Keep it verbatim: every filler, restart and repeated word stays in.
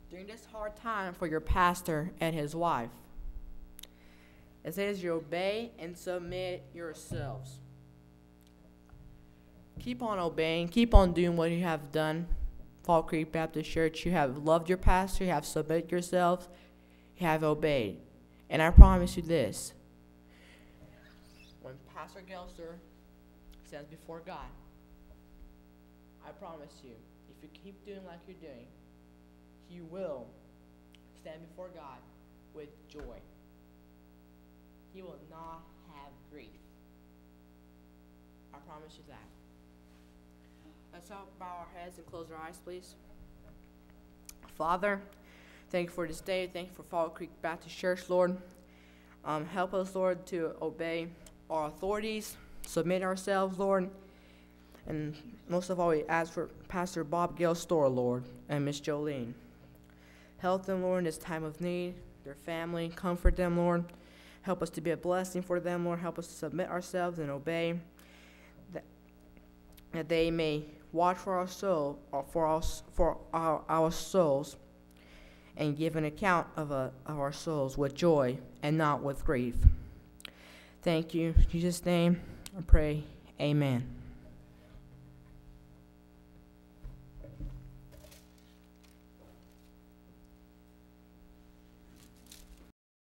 during this hard time for your pastor and his wife. It says you obey and submit yourselves. Keep on obeying. Keep on doing what you have done. Fall Creek Baptist Church, you have loved your pastor. You have submitted yourselves. You have obeyed. And I promise you this. When Pastor Gelster stands before God, I promise you, if you keep doing like you're doing, he will stand before God with joy. He will not have grief. I promise you that. Let's all bow our heads and close our eyes, please. Father, thank you for this day. Thank you for Fall Creek Baptist Church, Lord. Um, help us, Lord, to obey our authorities, submit ourselves, Lord. And most of all, we ask for Pastor Bob Gelster, Lord, and Miss Jolene. Help them, Lord, in this time of need, their family. Comfort them, Lord. Help us to be a blessing for them, Lord. Help us to submit ourselves and obey, that, that they may watch for our soul, or for us, for our, our souls, and give an account of, a, of our souls with joy and not with grief. Thank you. In Jesus' name, I pray. Amen.